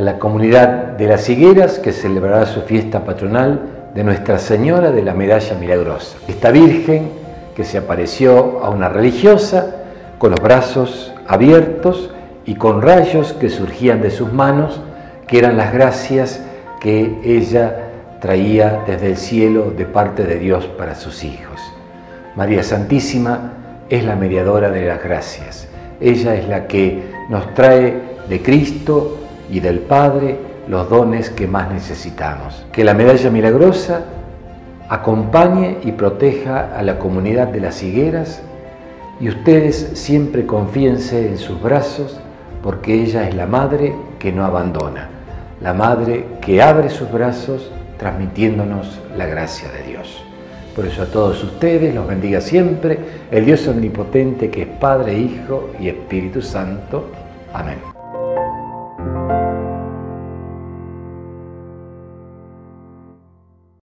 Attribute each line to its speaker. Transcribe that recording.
Speaker 1: a la comunidad de Las Higueras, que celebrará su fiesta patronal de Nuestra Señora de la Medalla Milagrosa. Esta Virgen que se apareció a una religiosa con los brazos abiertos y con rayos que surgían de sus manos, que eran las gracias que ella traía desde el cielo de parte de Dios para sus hijos. María Santísima es la mediadora de las gracias. Ella es la que nos trae de Cristo y del Padre los dones que más necesitamos. Que la Medalla Milagrosa acompañe y proteja a la comunidad de Las Higueras, y ustedes siempre confíense en sus brazos, porque ella es la Madre que no abandona, la Madre que abre sus brazos transmitiéndonos la gracia de Dios. Por eso a todos ustedes los bendiga siempre el Dios omnipotente, que es Padre, Hijo y Espíritu Santo. Amén.